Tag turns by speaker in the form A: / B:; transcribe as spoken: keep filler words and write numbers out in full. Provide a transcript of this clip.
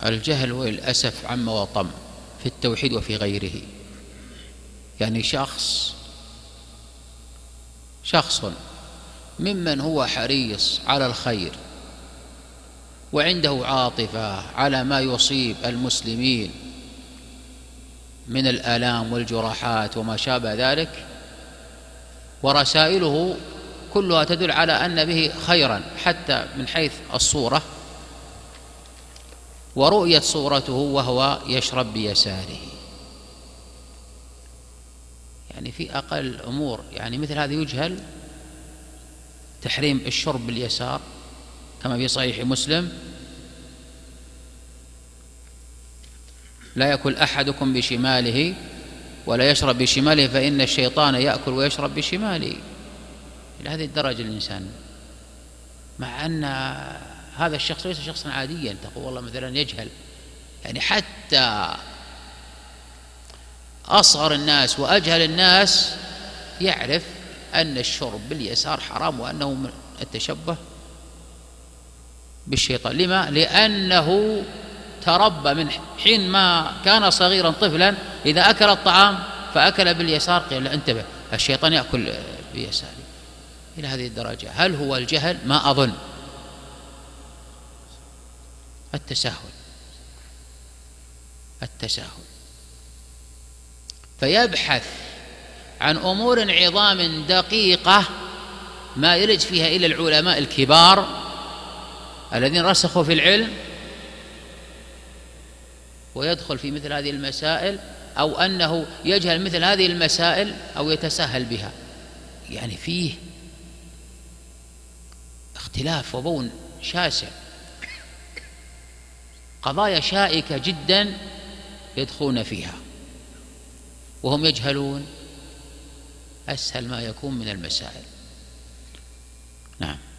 A: الجهل وللأسف عم وطم في التوحيد وفي غيره. يعني شخص شخص ممن هو حريص على الخير وعنده عاطفة على ما يصيب المسلمين من الآلام والجراحات وما شابه ذلك، ورسائله كلها تدل على أن به خيرا حتى من حيث الصورة ورؤية صورته وهو يشرب بيساره. يعني في أقل الأمور يعني مثل هذا يجهل تحريم الشرب باليسار كما في صحيح مسلم: لا يأكل أحدكم بشماله ولا يشرب بشماله فإن الشيطان يأكل ويشرب بشماله. إلى هذه الدرجة الإنسان، مع أن هذا الشخص ليس شخصا عاديا تقول والله مثلا يجهل. يعني حتى أصغر الناس وأجهل الناس يعرف أن الشرب باليسار حرام وأنه من التشبه بالشيطان. لما؟ لأنه تربى من حين ما كان صغيرا طفلا إذا أكل الطعام فأكل باليسار قيل له انتبه الشيطان يأكل بيساره. إلى هذه الدرجة. هل هو الجهل؟ ما أظن. التساهل التساهل فيبحث عن أمور عظام دقيقة ما يلج فيها إلا العلماء الكبار الذين رسخوا في العلم، ويدخل في مثل هذه المسائل، أو أنه يجهل مثل هذه المسائل أو يتساهل بها. يعني فيه اختلاف وبون شاسع، قضايا شائكة جدا يدخلون فيها وهم يجهلون أسهل ما يكون من المسائل. نعم.